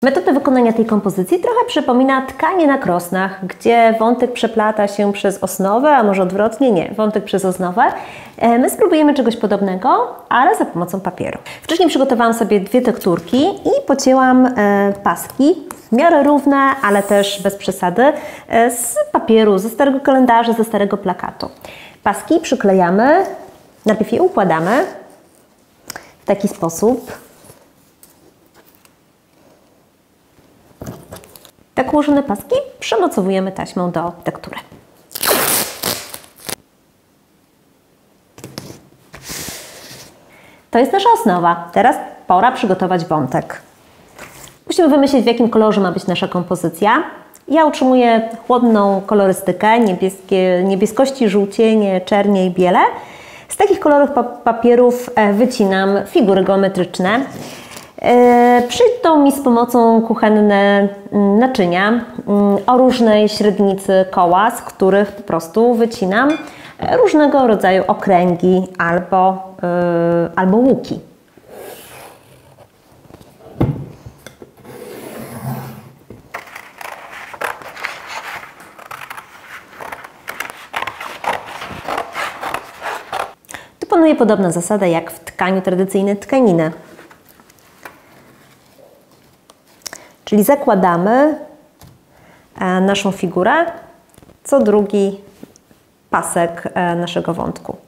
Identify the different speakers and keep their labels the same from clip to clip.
Speaker 1: Metoda wykonania tej kompozycji trochę przypomina tkanie na krosnach, gdzie wątek przeplata się przez osnowę, a może odwrotnie, nie, wątek przez osnowę. My spróbujemy czegoś podobnego, ale za pomocą papieru. Wcześniej przygotowałam sobie 2 tekturki i pocięłam paski w miarę równe, ale też bez przesady, z papieru, ze starego kalendarza, ze starego plakatu. Paski przyklejamy, najpierw je układamy w taki sposób. Tak ułożone paski przymocowujemy taśmą do tektury. To jest nasza osnowa. Teraz pora przygotować wątek. Musimy wymyślić, w jakim kolorze ma być nasza kompozycja. Ja utrzymuję chłodną kolorystykę, niebieskości, żółcienie, czernie i biele. Z takich kolorowych papierów wycinam figury geometryczne. Przyjdą mi z pomocą kuchenne naczynia o różnej średnicy koła, z których po prostu wycinam różnego rodzaju okręgi albo łuki. Tu panuje podobna zasada jak w tkaniu tradycyjnej tkaniny. Czyli zakładamy naszą figurę co drugi pasek naszego wątku.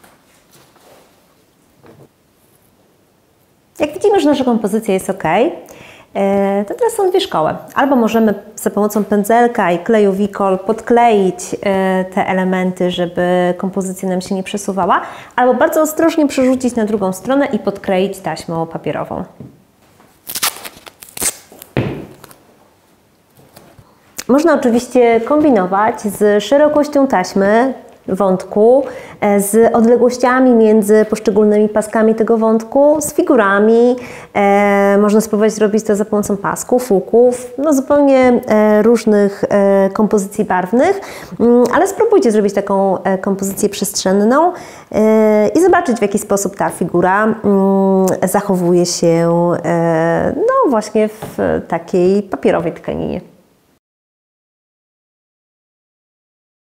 Speaker 1: Jak widzimy, że nasza kompozycja jest ok, to teraz są 2 szkoły. Albo możemy za pomocą pędzelka i kleju Wikol podkleić te elementy, żeby kompozycja nam się nie przesuwała, albo bardzo ostrożnie przerzucić na drugą stronę i podkleić taśmą papierową. Można oczywiście kombinować z szerokością taśmy wątku, z odległościami między poszczególnymi paskami tego wątku, z figurami. Można spróbować zrobić to za pomocą pasków, łuków, no zupełnie różnych kompozycji barwnych, ale spróbujcie zrobić taką kompozycję przestrzenną i zobaczyć, w jaki sposób ta figura zachowuje się no właśnie w takiej papierowej tkaninie.